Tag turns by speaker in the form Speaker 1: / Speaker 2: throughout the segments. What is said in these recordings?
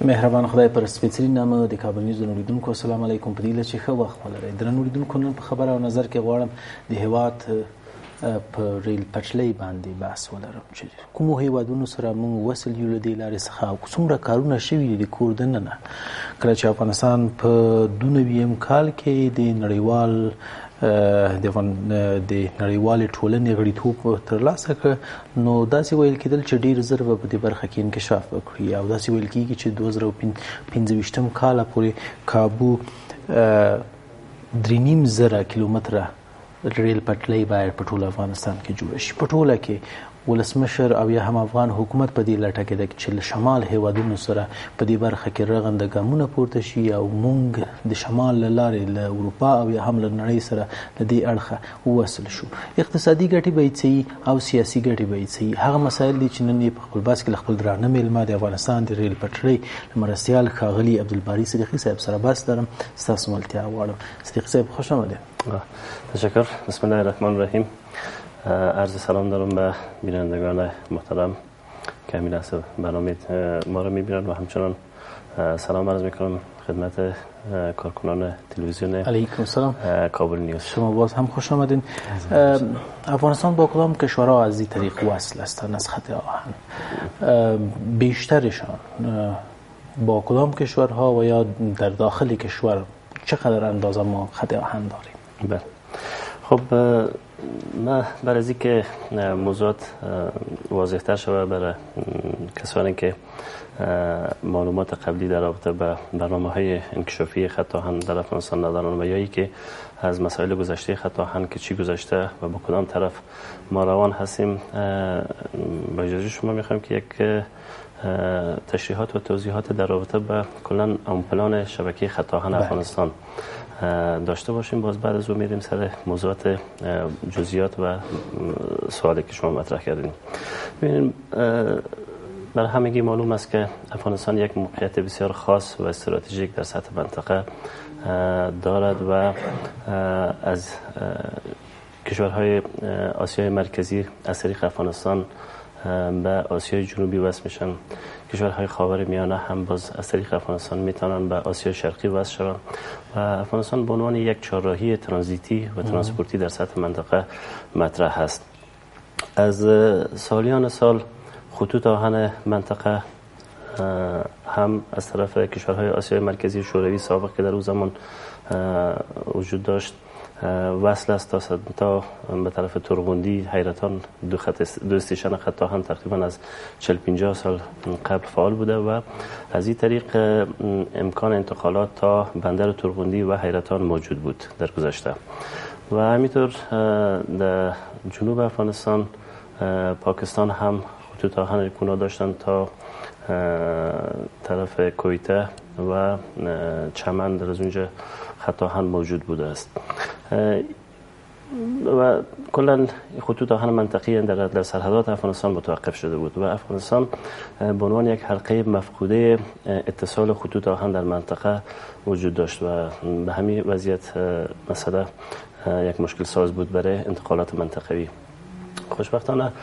Speaker 1: مهربان خدای پر سپیڅلي نامه د کابل نیوز اوریدونکو السلام علیکم. په دې لچې ښه وخت ولرئ. درنو اوریدونکو نن په خبر او نظر کې غواړم د هیواد په ریل پټلۍ باندې بحث ولرم چې کومو هیوادونو سره موږ وصل یو له دې لارې څخه او څومره کارونه شوي دي د کور دننه کله چې افغانستان په 2002 کال کې د نړیوالې ټولنې غړیتوب ترلاسه کړ نو داسې ویل کېدل چې ډېر ژر به په دې برخه کې انکشاف وکړي او داسې ویل کېږي چې 2015 کاله پورې کابو 3.5 کیلومتره ریل پټلۍ باید په ټول افغانستان کې جوړ شي. په ټوله کې ولسمشر او یا هم افغان حکومت په دې لټه کې ده چې له شمال هیوادونو سره په دې برخه کې رغنده ګامونه پورته شي او موږ د شمال له لارې له اروپا او یا هم له نړۍ سره له دې اړخه ووصل شو. اقتصادي ګټې به یې څه او سیاسي ګټې به یې څه هغه مسایل دي چې نن یې په خپل باس کې له خپل درانه میلمه د افغانستان د ریل پټلۍ مرستیال ښاغلي عبدالباري صدیقي صاحب سره بحث لرم. ستاسو ملتیا غواړم. صدیقي صاحب خوش آمدید.
Speaker 2: تشکر. بسم الله الرحمن الرحیم. عرض سلام دارم به بینندگان محترم که همین لحظه برنامه ما رو میبینن و همچنان سلام عرض میکنم خدمت کارکنان تلویزیون
Speaker 1: علیکم سلام
Speaker 2: کابل نیوز.
Speaker 1: شما باز هم خوش آمدین. افغانستان با کدام کشورها از این طریق وصل هستند از خط آهن؟ بیشترشان با کدام کشورها و یا در داخل کشور چقدر اندازه ما خط آهن داریم؟
Speaker 2: بله. خب ما برای از اینکه موضوعات واضح‌تر شود برای کسانی که معلومات قبلی در رابطه با برنامه‌های انکشافی خط آهن در افغانستان ندارند و یا اینکه از مسائل گذشته خط آهن که چی گذشته و با کدام طرف ما روان هستیم با اجازه شما می‌خوام که یک تشریحات و توضیحات در رابطه با کلاً پلان شبکه خط آهن افغانستان داشته باشیم. باز بعد از اون میریم سر موضوعات جزئیات و سوالی که شما مطرح کردین. ببینید برای همگی معلوم است که افغانستان یک موقعیت بسیار خاص و استراتژیک در سطح منطقه دارد و از کشورهای آسیای مرکزی از طریق افغانستان به آسیای جنوبی وصل میشن. کشورهای خاور میانه هم باز از طریق افغانستان میتونن به آسیای شرقی وصل شوند و افغانستان به عنوان یک چهارراهی ترانزیتی و ترانسپورتی در سطح منطقه مطرح است. از سالیان سال خطوط آهن منطقه هم از طرف کشورهای آسیای مرکزی شوروی سابق که در اون زمان وجود داشت وصل است تا به طرف ترغوندی حیرتان دو استیشن خط آهن تقریبا از 40-50 سال قبل فعال بوده و از این طریق امکان انتقالات تا بندر ترغوندی و حیرتان موجود بود در گذشته و همینطور در جنوب افغانستان پاکستان هم خطوط آهن کونا داشتند تا طرف کویته و چمن در از اونجا خط آهن موجود بوده است و کلا خطوط آهن منطقی در سرحدات افغانستان متوقف شده بود و افغانستان به عنوان یک حلقه مفقوده اتصال خطوط آهن در منطقه وجود داشت و به همین وضعیت مسئله یک مشکل ساز بود برای انتقالات منطقوی. خوشبختانه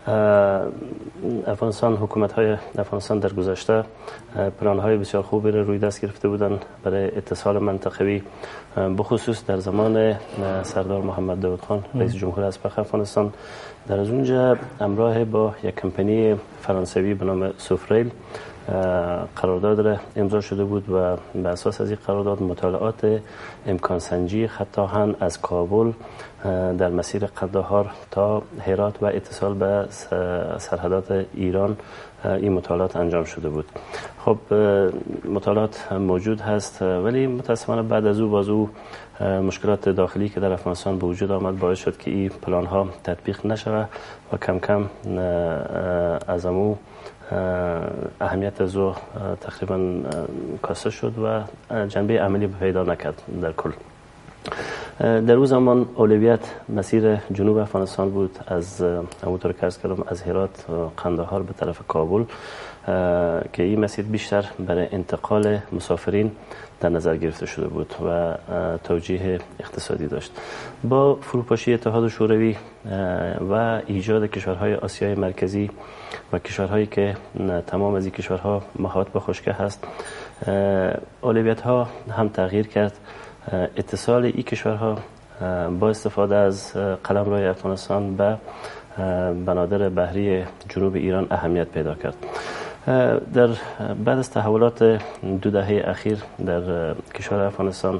Speaker 2: حکومت‌های افغانستان در گذشته پلان‌های بسیار خوبی را روی دست گرفته بودند برای اتصال منطقوی بخصوص در زمان سردار محمد داود خان رئیس جمهور اسبق افغانستان. در از اونجا همراه با یک کمپانی فرانسوی به نام سوفریل قرارداد را امضا شده بود و به اساس از این قرارداد مطالعات امکان سنجی خط آهن از کابل در مسیر قندهار تا هرات و اتصال به سرحدات ایران این مطالعات انجام شده بود. خب مطالعات موجود هست ولی متاسفانه بعد از او مشکلات داخلی که در افغانستان به وجود آمد باعث شد که این پلان ها تطبیق نشود و کم کم از امو اهمیت از او تقریبا کاسته شد و جنبه عملی پیدا نکرد. در کل در اون زمان اولویت مسیر جنوب افغانستان بود از همونطور که عرض کردم از هرات قندهار به طرف کابل که این مسیر بیشتر برای انتقال مسافرین در نظر گرفته شده بود و توجیه اقتصادی داشت. با فروپاشی اتحاد شوروی و ایجاد کشورهای آسیای مرکزی و کشورهایی که تمام از این کشورها محاط به خشکی هست، اولویت ها هم تغییر کرد. اتصال این کشورها با استفاده از قلمرو افغانستان به بنادر بحری جنوب ایران اهمیت پیدا کرد. در بعد از تحولات 2 دهه اخیر در کشور افغانستان،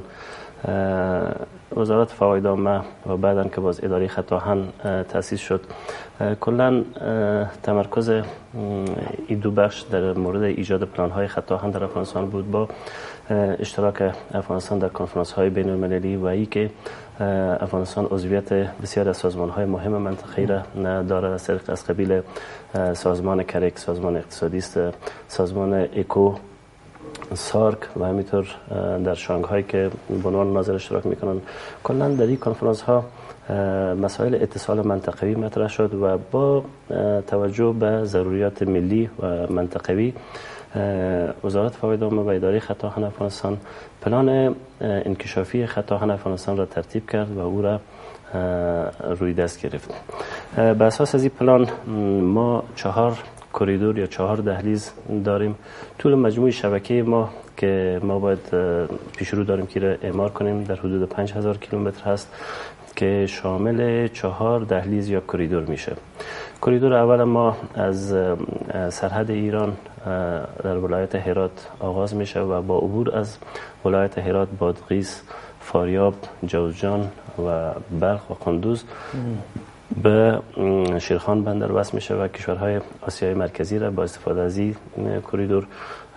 Speaker 2: وزارت فواید عامه و بعداً که باز اداره خط آهن تأسیس شد، کلاً تمرکز این 2 بخش در مورد ایجاد پلان‌های خط آهن در افغانستان بود، با اشتراک افغانستان در کنفرانس‌های بین‌المللی و ای که افغانستان عضویت بسیار از سازمان‌های مهم منطقه‌ای را دارد، از قبیل سازمان کرک، سازمان اقتصادی است، سازمان اکو، سارک و همینطور در شانگهای که به عنوان ناظر اشتراک میکنن. کلا در این کنفرانس ها مسائل اتصال منطقوی مطرح شد و با توجه به ضروریات ملی و منطقوی، وزارت فواید عامه و اداره خط آهن افغانستان پلان انکشافی خط آهن افغانستان را ترتیب کرد و او را روی دست گرفت. بر اساس از این پلان ما 4 کریدور یا 4 دهلیز داریم. طول مجموع شبکه ما که ما باید پیشرو داریم که را اعمار کنیم در حدود 5000 کیلومتر هست که شامل 4 دهلیز یا کریدور میشه. کریدور اول ما از سرحد ایران در ولایت هرات آغاز میشه و با عبور از ولایت هرات، بادغیس، فاریاب، جوزجان و بلخ و قندوز به شیرخان بندر وصل میشه و کشورهای آسیای مرکزی را با استفاده از این کریدور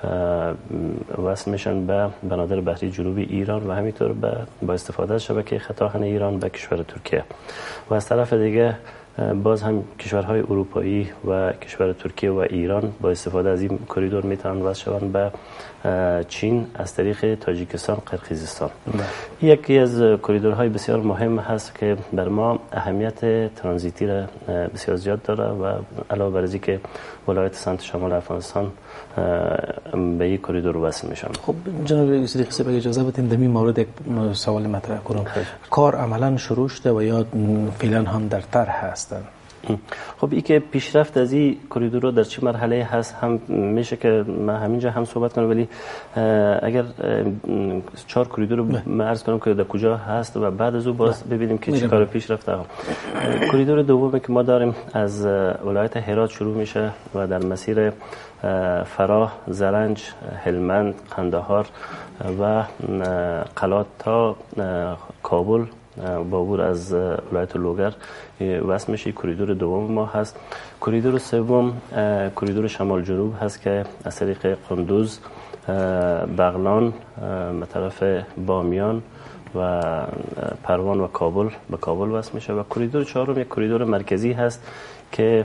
Speaker 2: وصل میشن به بنادر بحری جنوبی ایران و همینطور با استفاده از شبکه خط آهن ایران به کشور ترکیه. و از طرف دیگه باز هم کشورهای اروپایی و کشور ترکیه و ایران با استفاده از این کریدور میتونن وصل شوند به چین از طریق تاجیکستان، قرقیزستان. یکی از کریدورهای بسیار مهم هست که بر ما اهمیت ترانزیتی را بسیار زیاد داره و علاوه بر اینکه که ولایت سمت شمال افغانستان به این کریدور وصل میشن.
Speaker 1: خب جناب صدیقی صاحب اجازه بدین در این مورد یک سوال مطرح کنم. کار عملا شروع شده و یا فعلا هم در طرح هستن؟
Speaker 2: خب این که پیشرفت از این کریدور در چه مرحله هست هم میشه که من همینجا هم صحبت کنم، ولی اگر 4 کریدور رو من عرض کنم که در کجا هست و بعد از او باز ببینیم که چه کار پیشرفت ها. کریدور دومی که ما داریم از ولایت هرات شروع میشه و در مسیر فراه، زرنج، هلمند، قندهار و قلات تا کابل با عبور از ولایت لوگر وصل میشه. کریدور دوم ما هست. کریدور سوم کریدور شمال جنوب هست که از طریق قندوز، بغلان، طرف بامیان و پروان و کابل به کابل وصل میشه. و کریدور چهارم یک کریدور مرکزی هست که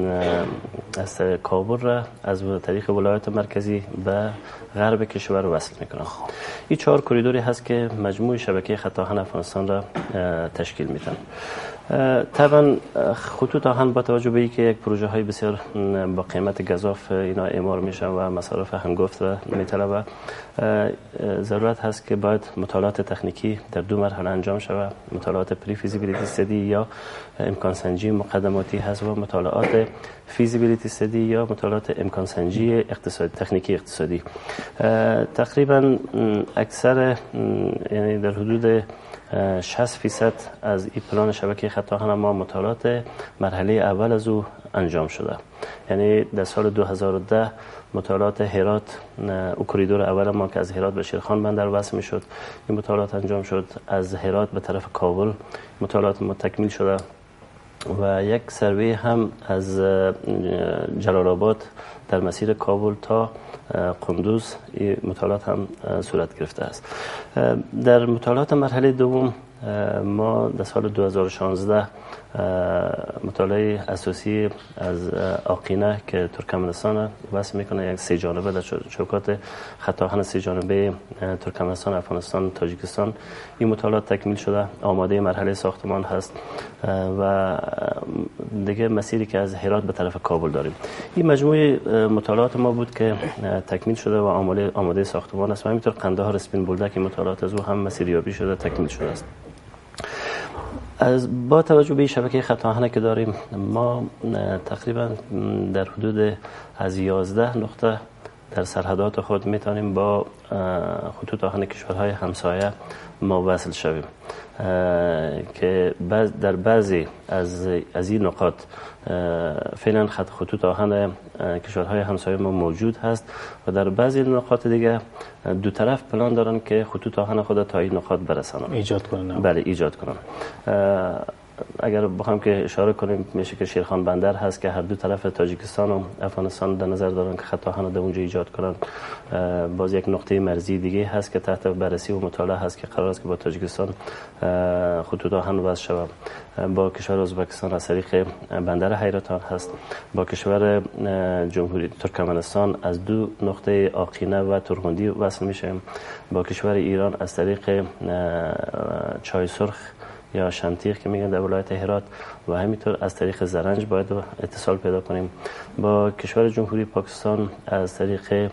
Speaker 2: از کابل را از طریق ولایت مرکزی به غرب کشور وصل میکنه. این 4 کریدوری هست که مجموع شبکه خط آهن افغانستان را تشکیل میدن. طبعا خطوط آهن با توجه به اینکه یک پروژه های بسیار با قیمت گزاف اینا اعمار میشن و مصارف هنگفت میطلبه، ضرورت هست که باید مطالعات تکنیکی در 2 مرحله انجام شود. مطالعات پری فیزیبیلیتی استدی یا امکان سنجی مقدماتی هست و مطالعات فیزیبیلیتی استدی یا مطالعات امکان سنجی اقتصادی، تکنیکی اقتصادی. تقریبا اکثر یعنی در حدود 60% از این پلان شبکه خط آهن ما مطالعات مرحله اول از او انجام شده. یعنی در سال 2010 مطالعات هرات، او کریدور اول ما که از هرات به شیرخان بندر وصل می شد، این مطالعات انجام شد. از هرات به طرف کابل مطالعات ما تکمیل شده و یک سروی هم از جلال آباد در مسیر کابل تا قندوز مطالعات هم صورت گرفته است. در مطالعات مرحله دوم ما در سال 2016 مطالعه اساسی از آقینه که ترکمنستان وصل میکنه، یک 3 جانبه در چوکات خط آهن 3 جانبه ترکمنستان، افغانستان، تاجیکستان. این مطالعات تکمیل شده، آماده مرحله ساختمان هست و دیگه مسیری که از هرات به طرف کابل داریم. این مجموعه مطالعات ما بود که تکمیل شده و آماده ساختمان است و همینطور قندهار اسپین بولدک مطالعات از او هم مسیریابی شده، تکمیل شده است. با توجه به شبکه خط آهن که داریم، ما تقریبا در حدود از 11 نقطه در سرحدات خود میتونیم با خطوط آهن کشورهای همسایه ما وصل شویم که در بعضی از این نقاط فعلا خطوط آهن کشورهای همسایه ما موجود هست و در بعضی نقاط دیگه دو طرف پلان دارن که خطوط آهن خود تا این نقاط برسانن،
Speaker 1: ایجاد کنن.
Speaker 2: بله، ایجاد کنن. اگر بخوام که اشاره کنیم، میشه که شیرخان بندر هست که هر دو طرف تاجیکستان و افغانستان در نظر دارن که خط آهن در اونجا ایجاد کنن. باز یک نقطه مرزی دیگه هست که تحت بررسی و مطالعه هست که قرار است که با تاجیکستان خطوط آهن وصل شود. با کشور ازبکستان از طریق بندر حیرتان هست. با کشور جمهوری ترکمنستان از 2 نقطه آقینه و ترغندی وصل میشه. با کشور ایران از طریق چای سرخ یا شمتیخ که میگن در ولایت هرات و همینطور از طریق زرنج باید اتصال پیدا کنیم. با کشور جمهوری پاکستان از طریق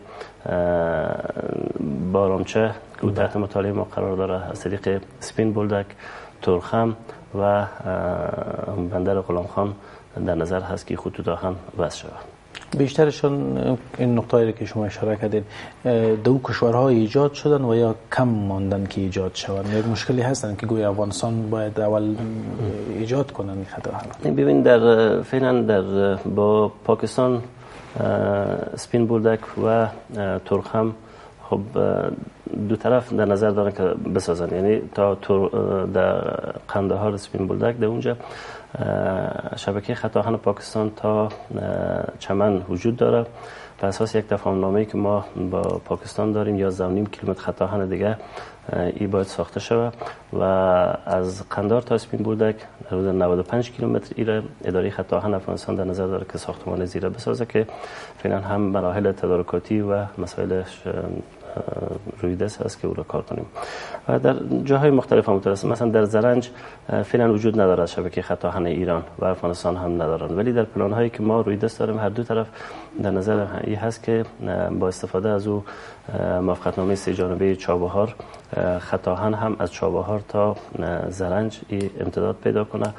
Speaker 2: بارامچه که تحت مطالعه ما قرار داره، از طریق اسپین بولدک، ترخم و بندر غلام خان در نظر هست که خطوط آهن وصل شود.
Speaker 1: بیشترشون این نقطه‌ای که شما اشاره کردید دو کشورها ایجاد شدن و یا کم ماندن که ایجاد شوند؟ یک مشکلی هستن که گویا افغانستان باید اول ایجاد کنن این خط آهن؟
Speaker 2: ببین، فعلا با پاکستان اسپین بولدک و ترخم خب دو طرف در نظر دارن که بسازن، یعنی تا در قندهار اسپین بولدک در اونجا شبکه خط آهن پاکستان تا چمن وجود داره. به اساس یک تفاهم‌نامه‌ای که ما با پاکستان داریم 11.5 کیلومتر خط آهن دیگه ای باید ساخته شود و از قندهار تا اسپین بولدک حدود 95 کیلومتر ایره اداره خط آهن افغانستان در نظر داره که ساختمان زیره بسازه که فعلا هم مراحل تدارکاتی و مسائل روی دست هست که او را کار کنیم. و در جاهای مختلف هم مترسم، مثلا در زرنج فعلا وجود نداره شبکه خط آهن ایران و افغانستان هم ندارن، ولی در پلان هایی که ما روی دست داریم هر دو طرف در نظر این هست که با استفاده از او موافقتنامه 3 جانبه چابهار خط آهن هم از چابهار تا زرنج امتداد پیدا کنه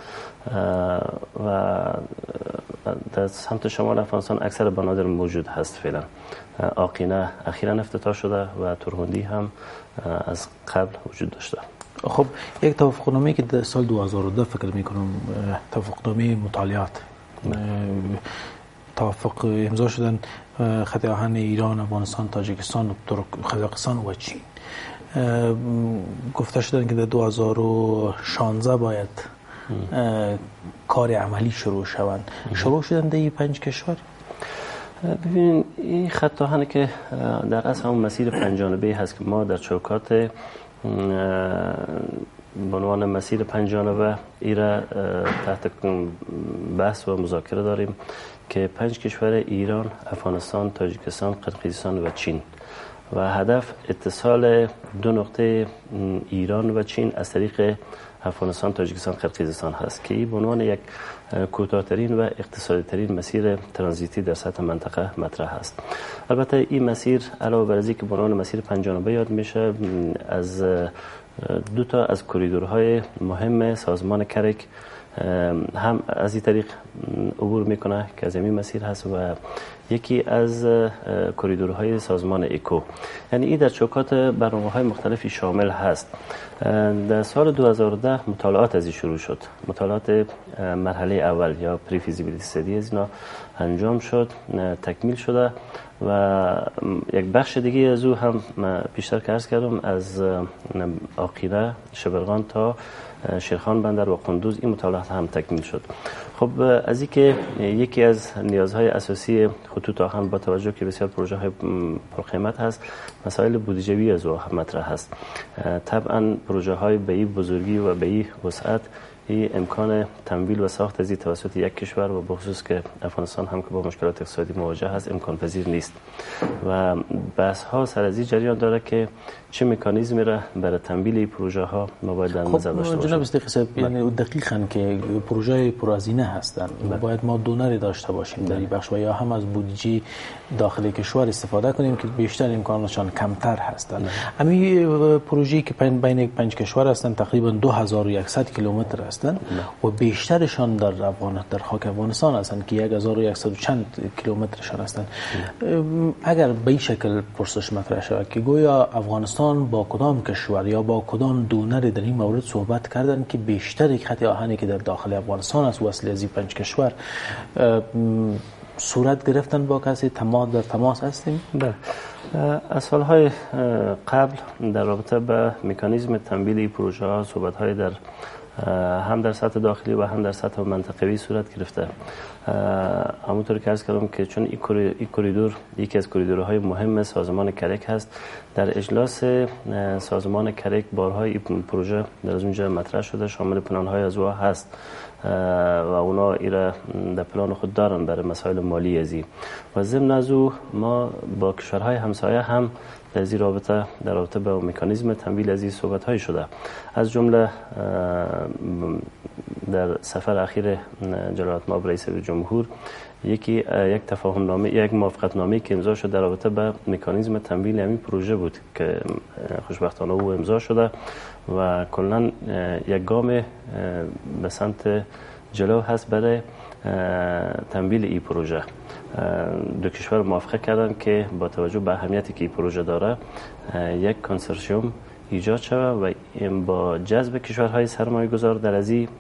Speaker 2: و در سمت شمال افغانستان اکثر بنادر موجود هست. فعلا آقینه اخیراً افتتاح شده و ترغندی هم از قبل وجود داشته.
Speaker 1: خب یک توافقنامه‌ای که در سال 2002 فکر میکنم توافقنامه مطالعات توافق امضا شدن خط آهن ایران، افغانستان، تاجیکستان، قزاقستان و چین. گفته شدن که در 2016 باید کار عملی شروع شوند. شروع شدن در این 5 کشور؟
Speaker 2: ببینید، این خط آهن که در اصل همون مسیر 5 جانبه هست که ما در چوکات به عنوان مسیر 5 جانبه ایره تحت بحث و مذاکره داریم که 5 کشور ایران، افغانستان، تاجیکستان، قرقیزستان و چین و هدف اتصال 2 نقطه ایران و چین از طریق افغانستان، تاجیکستان، قرقیزستان هست که به عنوان یک کوتاه‌ترین و اقتصادی ترین مسیر ترانزیتی در سطح منطقه مطرح است. البته این مسیر علاوه بر اینکه که به عنوان مسیر 5 جانبه یاد میشه، از 2 تا از کوریدورهای مهم سازمان کرک هم از این طریق عبور میکنه که از این مسیر هست و یکی از کوریدورهای سازمان اکو، یعنی این در چوکات برنامه‌های مختلفی شامل هست. در سال 2010 مطالعات از این شروع شد، مطالعات مرحله اول یا پری فیزیبیلیتی استادی از اینا انجام شد، تکمیل شده و یک بخش دیگه از او هم پیشتر که عرض کردم از آقیره، شبرغان تا شیرخان بندر و قندوز این مطالعات هم تکمیل شد. خب از این که یکی از نیازهای اساسی خطوط آهن با توجه که بسیار پروژه های پرقیمت هست، مسائل بودجویی از او هم مطرح هست. طبعا پروژه های به این بزرگی و به این وسعت این امکان تمویل و ساخت از توسط یک کشور و بخصوص که افغانستان هم که با مشکلات اقتصادی مواجه هست امکان پذیر نیست و بحث ها سر از این جریان داره که چه مکانیزمی را برای تمویل این پروژه ها ما باید در نظر داشته باشیم.
Speaker 1: جناب صاحب یعنی دقیقاً که پروژه پرهزینه هستند باید ما دونری داشته باشیم در این بخش و یا هم از بودجه داخل کشور استفاده کنیم که بیشتر امکاناتشان کمتر هستند. همین پروژه‌ای که بین 5 کشور هستند تقریبا 2100 کیلومتر هستند و بیشترشان در خاک افغانستان هستند که 1100 چند کیلومترشان هستند. اگر به این شکل پرسش مطرح شود که گویا افغانستان با کدام کشور یا با کدام دونر در این مورد صحبت کردن که بیشتر خط آهنی که در داخل افغانستان است وصل از این 5 کشور صورت گرفتن با کسی در تماس هستیم؟
Speaker 2: بله. از سالهای قبل در رابطه به مکانیزم تمویل این پروژه ها صحبت های در هم در سطح داخلی و هم در سطح منطقوی صورت گرفته. همونطور که عرض کردم که چون این کوریدور یکی از کوریدورهای مهم سازمان کرک هست، در اجلاس سازمان کرک بارها این پروژه در از اونجا مطرح شده، شامل پلان‌های از او هست و اونا ایره در پلان خود دارن برای مسائل مالی ازی و ضمن از او ما با کشورهای همسایه هم در این رابطه در رابطه با مکانیزم تمویل از این صحبت‌های شده. از جمله در سفر اخیر جلالت مآب رئیس جمهور یک تفاهم نامه، یک موافقت نامه که امضا شد در رابطه با مکانیزم تمویل همین پروژه بود که خوشبختانه او امضا شده و کلا یک گام به سمت جلو هست برای تمویل این پروژه. دو کشور موافقه کردن که با توجه به اهمیتی که این پروژه داره یک کنسورسیوم ایجاد شود و با جذب کشورهای سرمایه گذار در از این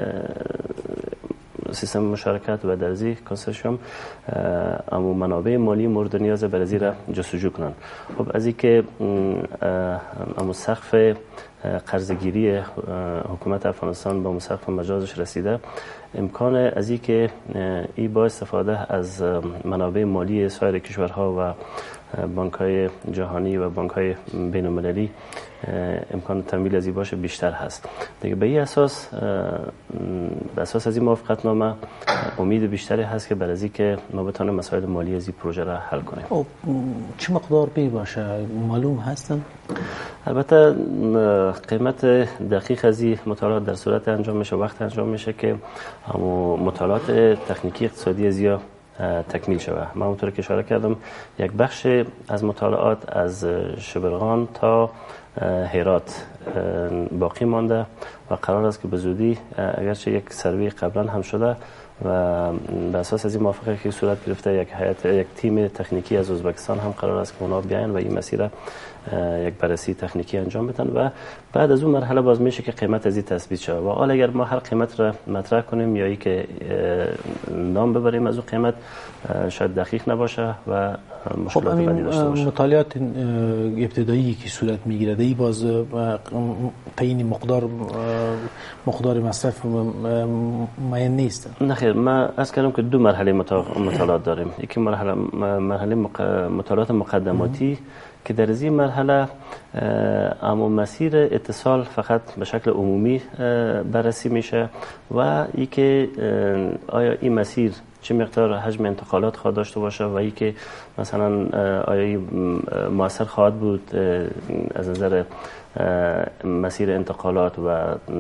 Speaker 2: سیستم مشارکت و در از این کنسورسیوم اما منابع مالی مورد نیاز بر از این را جستجو کنند. خب از این که اما سقف قرضگیری حکومت افغانستان با سقف مجازش رسیده، امکان از این که این با استفاده از منابع مالی سایر کشورها و بانک‌های جهانی و بانک‌های بین‌المللی امکان تمویل از این باشه بیشتر هست. دیگه به این اساس از این موافقت نامه امید بیشتری هست که بر از این که ما بتونیم مسائل مالی از این پروژه را حل کنیم.
Speaker 1: چه مقدار بی باشه معلوم هستن؟
Speaker 2: البته قیمت دقیق از این مطالعات در صورت انجام میشه، وقت انجام میشه که مطالعات تکنیکی اقتصادی از یا تکمیل شود. من اونطور که اشاره کردم یک بخش از مطالعات از شبرغان تا هرات باقی مانده و قرار است که به زودی اگرچه یک سروی قبلا هم شده و به اساس از این موافقه که صورت گرفته یک تیم تکنیکی از ازبکستان هم قرار است که اونا بیاین و این مسیر یک بررسی تکنیکی انجام بدن و بعد از اون مرحله باز میشه که قیمت از این تثبیت شود و حالا اگر ما هر قیمت را مطرح کنیم یا ای که نام ببریم از اون قیمت شاید دقیق نباشه و مشکلات بعدی داشته باشه.
Speaker 1: مطالعات ابتدایی که صورت میگیره دی باز تعیین مقدار مصرف معین نیست.
Speaker 2: نه خیر، ما عرض کردم که دو مرحله مطالعات داریم. یکی مرحله مطالعات مقدماتی که در این مرحله اما مسیر اتصال فقط به شکل عمومی بررسی میشه و ای که آیا این مسیر چه مقدار حجم انتقالات خواهد داشته باشه و ای که مثلا آیا مؤثر خواهد بود از نظر مسیر انتقالات و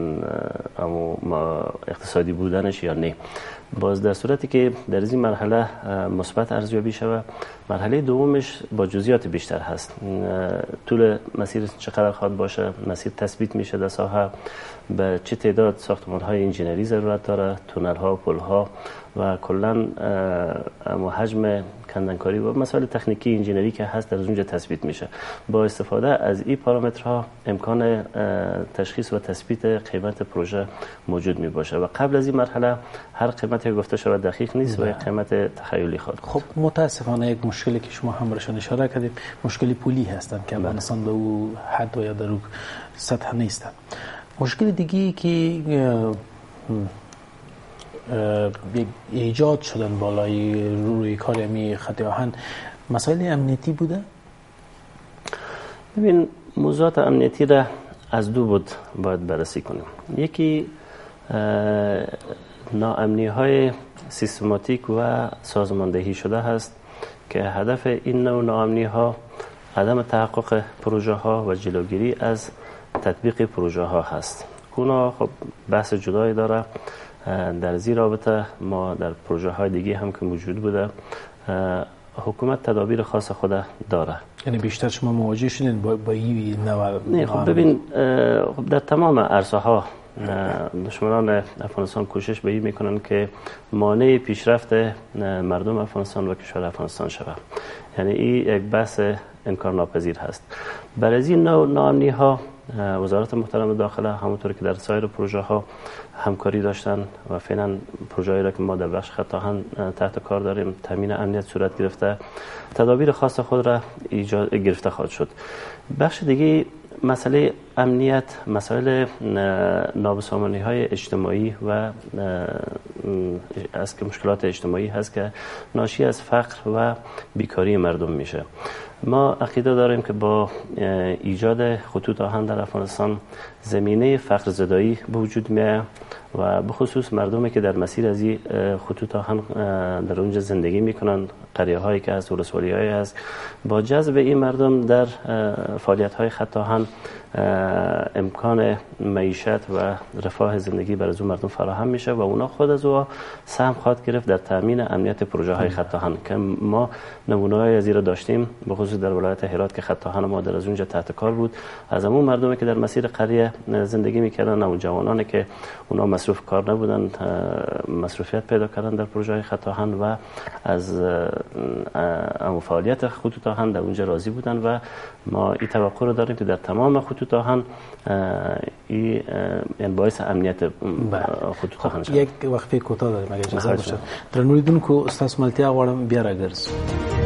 Speaker 2: اقتصادی بودنش یا نه. باز در صورتی که در این مرحله مثبت ارزیابی شود، مرحله دومش با جزئیات بیشتر هست. طول مسیر چقدر خواهد باشه، مسیر تثبیت میشه در ساحه، به چه تعداد ساختمان‌های انجینری ضرورت داره، تونل‌ها، پل‌ها و کلاً حجم کندنکاری و مسائل تکنیکی انجینری که هست در اونجا تثبیت میشه. با استفاده از این پارامترها امکان تشخیص و تثبیت قیمت پروژه موجود می باشه و قبل از این مرحله هر قیمتی گفته شود دقیق نیست و قیمت تخیلی خود.
Speaker 1: خب متاسفانه یک مشکلی که شما هم روشن اشاره کردید مشکلی پولی هستند که افغانستان به او حد و یا در او سطح نیستند. مشکل دیگه که ایجاد شدن بالای روی کار امی خط آهن مسائل امنیتی بوده؟
Speaker 2: ببین موضوعات امنیتی را از دو بود باید بررسی کنیم. یکی ناامنی های سیستماتیک و سازماندهی شده هست که هدف این نوع ناامنی ها عدم تحقق پروژه ها و جلوگیری از تطبیق پروژه ها هست. اونا خب بحث جدایی داره. در زیر رابطه ما در پروژه های دیگه هم که موجود بوده حکومت تدابیر خاص خود داره.
Speaker 1: یعنی بیشتر شما مواجه شدین با این نوع؟
Speaker 2: نه خب ببین در تمام عرصه ها دشمنان افغانستان کوشش به این میکنن که مانع پیشرفت مردم افغانستان و کشور افغانستان شود. یعنی این یک بحث انکار ناپذیر هست. برای از این نوع ناامنی ها وزارت محترم داخله همونطور که در سایر پروژه ها همکاری داشتن و فعلا پروژه‌ای را که ما در بخش خط آهن تحت کار داریم تامین امنیت صورت گرفته، تدابیر خاص خود را گرفته خواهد شد. بخش دیگه مسئله امنیت، مسائل نابسامانی های اجتماعی و از که مشکلات اجتماعی هست که ناشی از فقر و بیکاری مردم میشه. ما عقیده داریم که با ایجاد خطوط آهن در افغانستان زمینه فقر زدایی به وجود میاد و به خصوص مردمی که در مسیر از این خطوط آهن در اونجا زندگی میکنن، قریه هایی که هست، ولسوالی هایی هست، با جذب این مردم در فعالیت های خط آهن امکان معیشت و رفاه زندگی برای از اون مردم فراهم میشه و اونا خود از او سهم خواهد گرفت در تامین امنیت پروژه های خط آهن که ما نمونه های از این را داشتیم، به خصوص در ولایت هرات که خط آهن ما در از اونجا تحت کار بود. از همون مردمی که در مسیر قریه زندگی میکردن، اون جوانانی که اونا مصروف کار نبودن، مصروفیت پیدا کردن در پروژه های خط آهن و از فعالیت خطوط آهن در اونجا راضی بودن و ما این توقع رو داریم که در تمام خطوط آهن این باعث امنیت خطوط آهن شد.
Speaker 1: یک وقفه کوتاه داریم اگه اجازه باشه. درنوریدونکو استاد ملتیا غواړم بیا راګرځو.